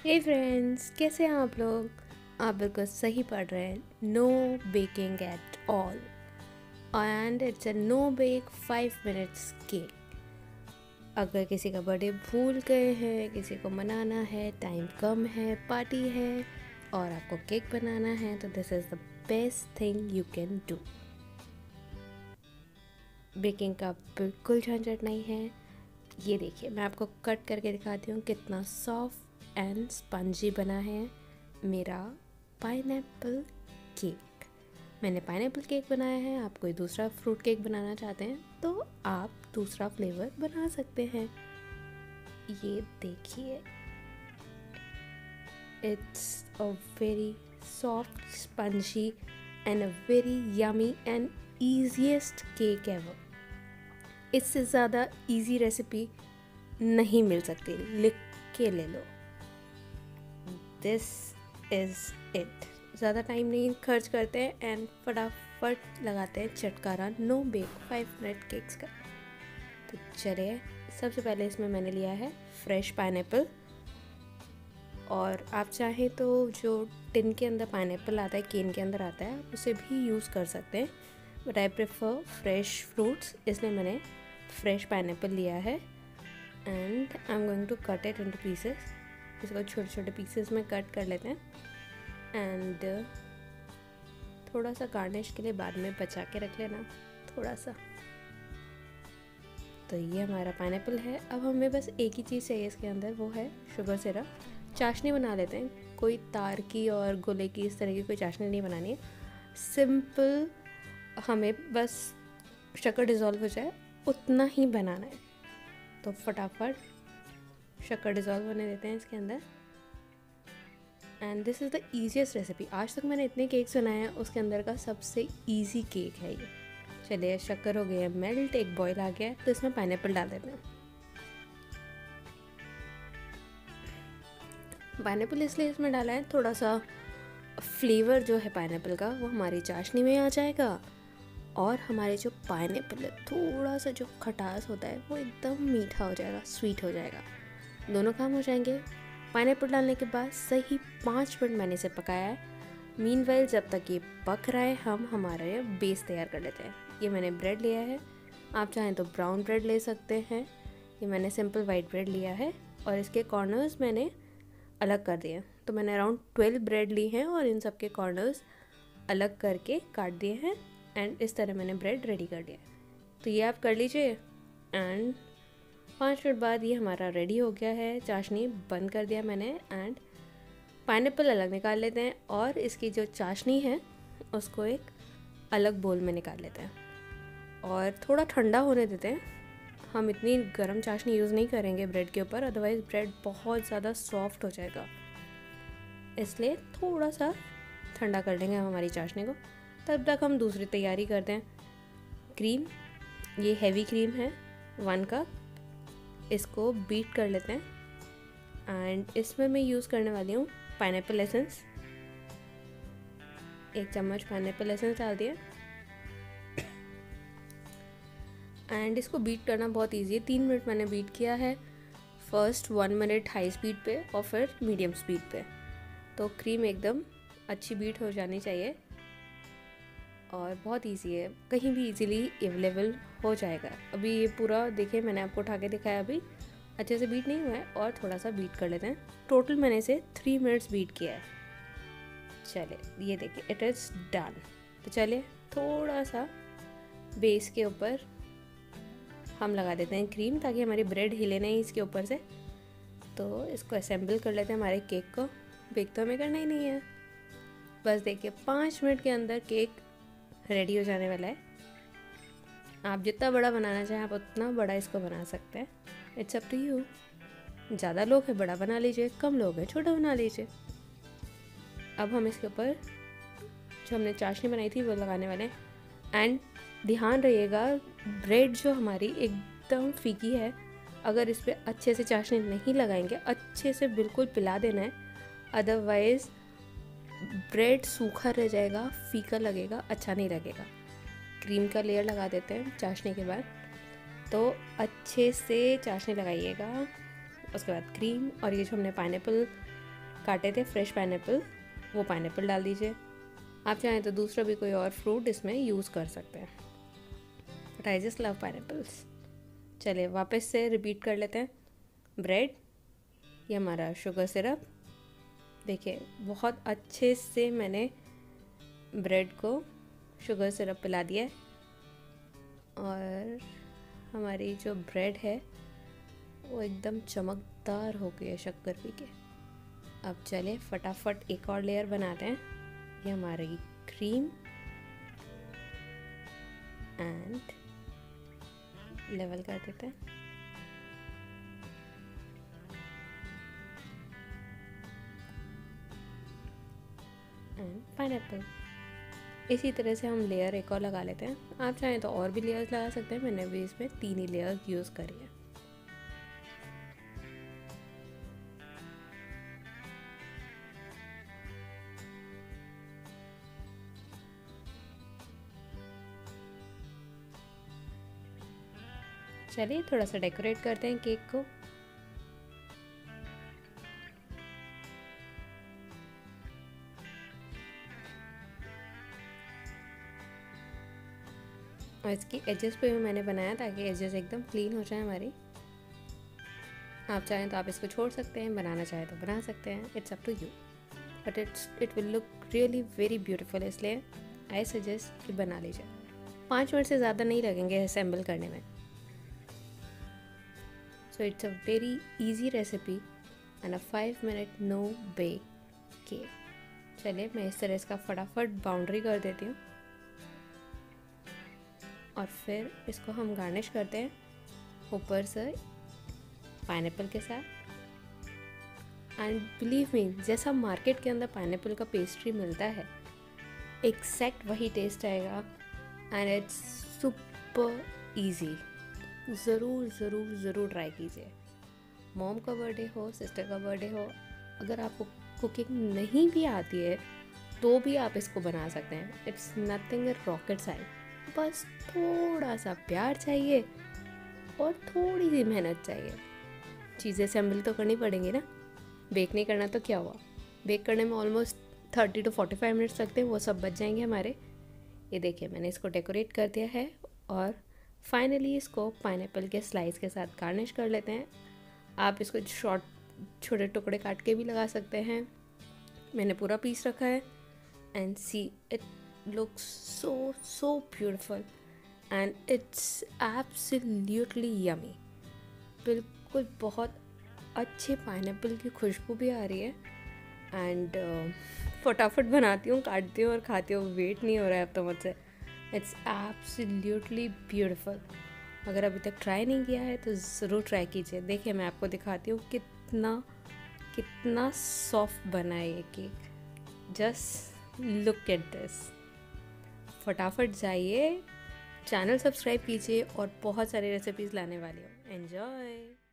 हे friends, कैसे हैं आप लोग। आप बिल्कुल सही पढ़ रहे हैं। No baking at all and it's a no bake 5 minutes cake. अगर किसी का बर्थडे भूल गए हैं, किसी को मनाना है, टाइम कम है, पार्टी है और आपको केक बनाना है, तो this is the best thing you can do. Baking का बिल्कुल झंझट नहीं है। ये देखिए, मैं आपको कट करके दिखाती हूँ कितना सॉफ्ट एंड स्पंजी बना है मेरा पाइनएप्पल केक। मैंने पाइनएप्पल केक बनाया है। आप कोई दूसरा फ्रूट केक बनाना चाहते हैं तो आप दूसरा फ्लेवर बना सकते हैं। ये देखिए, it's a very soft spongy and a very yummy and easiest cake ever. इससे ज़्यादा इजी रेसिपी नहीं मिल सकती, लिख के ले लो। This is it. ज़्यादा टाइम नहीं खर्च करते हैं एंड फटाफट लगाते हैं चटकारा नो बेक 5 मिनट केक्स का। तो चलिए, सबसे पहले इसमें मैंने लिया है फ्रेश पाइनएप्पल, और आप चाहें तो जो टिन के अंदर पाइनएप्पल आता है, केन के अंदर आता है, उसे भी यूज़ कर सकते हैं, but I prefer fresh fruits, इसलिए मैंने फ्रेश पाइनएप्पल लिया है and I am going to cut it into pieces. इसको छोटे छोटे पीसेस में कट कर लेते हैं एंड थोड़ा सा गार्निश के लिए बाद में बचा के रख लेना थोड़ा सा। तो ये हमारा पाइनएप्पल है। अब हमें बस एक ही चीज़ चाहिए इसके अंदर, वो है शुगर सिरप। चाशनी बना लेते हैं। कोई तार की और गोले की इस तरह की कोई चाशनी नहीं बनानी है। सिंपल, हमें बस शक्कर डिज़ोल्व हो जाए उतना ही बनाना है। तो फटाफट शक्कर डिज़ोल्व होने देते हैं इसके अंदर and this is the easiest recipe. आज तक मैंने इतने केक्स बनाए हैं, उसके अंदर का सबसे ईजी केक है ये। चलिए, शक्कर हो गई है मेल्ट, एक बॉईल आ गया है, तो इसमें पाइनएप्पल डाल देते हैं। पाइनएप्पल इसलिए इसमें डाला है, थोड़ा सा फ्लेवर जो है पाइनएप्पल का वो हमारी चाशनी में आ जाएगा और हमारे जो पाइनएप्पल है, थोड़ा सा जो खटास होता है वो एकदम मीठा हो जाएगा, स्वीट हो जाएगा। दोनों काम हो जाएंगे। पाइनएप्पल डालने के बाद सही 5 मिनट मैंने इसे पकाया है। मीनवाइल जब तक ये पक रहा है, हम हमारा बेस तैयार कर लेते हैं। ये मैंने ब्रेड लिया है, आप चाहें तो ब्राउन ब्रेड ले सकते हैं। ये मैंने सिंपल वाइट ब्रेड लिया है और इसके कॉर्नर्स मैंने अलग कर दिए। तो मैंने अराउंड 12 ब्रेड ली हैं और इन सब के कॉर्नर्स अलग करके काट दिए हैं एंड इस तरह मैंने ब्रेड रेडी कर दिया है। तो ये आप कर लीजिए एंड 5 मिनट बाद ये हमारा रेडी हो गया है। चाशनी बंद कर दिया मैंने एंड पाइनएप्पल अलग निकाल लेते हैं और इसकी जो चाशनी है उसको एक अलग बोल में निकाल लेते हैं और थोड़ा ठंडा होने देते हैं। हम इतनी गर्म चाशनी यूज़ नहीं करेंगे ब्रेड के ऊपर, अदरवाइज़ ब्रेड बहुत ज़्यादा सॉफ्ट हो जाएगा, इसलिए थोड़ा सा ठंडा कर लेंगे हम हमारी चाशनी को। तब तक हम दूसरी तैयारी करते हैं। क्रीम, ये हैवी क्रीम है 1 कप, इसको बीट कर लेते हैं एंड इसमें मैं यूज़ करने वाली हूँ पाइनएप्पल एसेंस। 1 चम्मच पाइनएप्पल एसेंस डाल दिया एंड इसको बीट करना बहुत ईजी है। 3 मिनट मैंने बीट किया है। फर्स्ट 1 मिनट हाई स्पीड पे और फिर मीडियम स्पीड पे। तो क्रीम एकदम अच्छी बीट हो जानी चाहिए और बहुत इजी है, कहीं भी इजीली अवेलेबल हो जाएगा। अभी ये पूरा देखिए, मैंने आपको उठा के दिखाया, अभी अच्छे से बीट नहीं हुआ है और थोड़ा सा बीट कर लेते हैं। टोटल मैंने इसे 3 मिनट्स बीट किया है। चलिए, ये देखिए, इट इज़ डन। तो चलिए, थोड़ा सा बेस के ऊपर हम लगा देते हैं क्रीम, ताकि हमारी ब्रेड हिले नहीं इसके ऊपर से। तो इसको असेंबल कर लेते हैं हमारे केक को। बेक तो हमें करना ही नहीं है, बस देखिए 5 मिनट के अंदर केक रेडी हो जाने वाला है। आप जितना बड़ा बनाना चाहें आप उतना बड़ा इसको बना सकते हैं, इट्स अप टू यू। ज़्यादा लोग हैं बड़ा बना लीजिए, कम लोग हैं छोटा बना लीजिए। अब हम इसके ऊपर जो हमने चाशनी बनाई थी वो लगाने वाले हैं एंड ध्यान रहिएगा, ब्रेड जो हमारी एकदम फीकी है, अगर इस पर अच्छे से चाशनी नहीं लगाएंगे, अच्छे से बिल्कुल पिला देना है, अदरवाइज़ ब्रेड सूखा रह जाएगा, फीका लगेगा, अच्छा नहीं लगेगा। क्रीम का लेयर लगा देते हैं चाशनी के बाद, तो अच्छे से चाशनी लगाइएगा। उसके बाद क्रीम और ये जो हमने पाइनएप्पल काटे थे फ्रेश पाइनएप्पल, वो पाइनएप्पल डाल दीजिए। आप चाहें तो दूसरा भी कोई और फ्रूट इसमें यूज़ कर सकते हैं, but I just love pineapples. चलिए वापस से रिपीट कर लेते हैं। ब्रेड, ये हमारा शुगर सिरप। देखिए बहुत अच्छे से मैंने ब्रेड को शुगर सिरप पिला दिया है और हमारी जो ब्रेड है वो एकदम चमकदार हो गई है शक्कर पी के। अब चले फटाफट एक और लेयर बनाते हैं। ये हमारी क्रीम एंड लेवल कर देते हैं। And pineapple. इसी तरह से हम लेयर एक और लगा लेते हैं। आप चाहें तो और भी लेयर्स लगा सकते हैं, मैंने भी इसमें 3 ही लेयर्स यूज़ करी है। चलिए थोड़ा सा डेकोरेट करते हैं केक को। और इसकी एजेस पे भी मैंने बनाया ताकि एजेस एकदम क्लीन हो जाए हमारी। आप चाहें तो आप इसको छोड़ सकते हैं, बनाना चाहें तो बना सकते हैं, it's up to you, but it will look really very beautiful, इसलिए आई सजेस्ट कि बना लीजिए। 5 मिनट से ज़्यादा नहीं लगेंगे असेंबल करने में। So it's a very easy recipe and a 5 minute no bake cake. चलिए मैं इस तरह इसका फटाफट बाउंड्री कर देती हूँ और फिर इसको हम गार्निश करते हैं ऊपर से पाइनएप्पल के साथ। एंड बिलीव मी, जैसा मार्केट के अंदर पाइनएप्पल का पेस्ट्री मिलता है एग्जैक्ट वही टेस्ट आएगा एंड इट्स सुपर इजी। ज़रूर ज़रूर ज़रूर ट्राई कीजिए। मॉम का बर्थडे हो, सिस्टर का बर्थडे हो, अगर आपको कुकिंग नहीं भी आती है तो भी आप इसको बना सकते हैं। इट्स नथिंग रॉकेट साइंस, बस थोड़ा सा प्यार चाहिए और थोड़ी सी मेहनत चाहिए। चीज़ें असेंबल तो करनी पड़ेंगी ना, बेक नहीं करना तो क्या हुआ। बेक करने में ऑलमोस्ट 30 to 45 मिनट्स लगते हैं, वो सब बच जाएंगे हमारे। ये देखिए मैंने इसको डेकोरेट कर दिया है और फाइनली इसको पाइनएप्पल के स्लाइस के साथ गार्निश कर लेते हैं। आप इसको छोटे टुकड़े काट के भी लगा सकते हैं, मैंने पूरा पीस रखा है। And see it looks so beautiful and it's absolutely yummy। बिल्कुल बहुत अच्छे पाइनएप्पल की खुशबू भी आ रही है। एंड फटाफट बनाती हूँ, काटती हूँ और खाती हूँ, वेट नहीं हो रहा है अब तो मुझसे। It's absolutely beautiful. अगर अभी तक ट्राई नहीं किया है तो ज़रूर ट्राई कीजिए। देखिए मैं आपको दिखाती हूँ कितना सॉफ्ट बना है ये cake. Just look at this. फटाफट जाइए, चैनल सब्सक्राइब कीजिए और बहुत सारी रेसिपीज़ लाने वाली हूँ। एन्जॉय।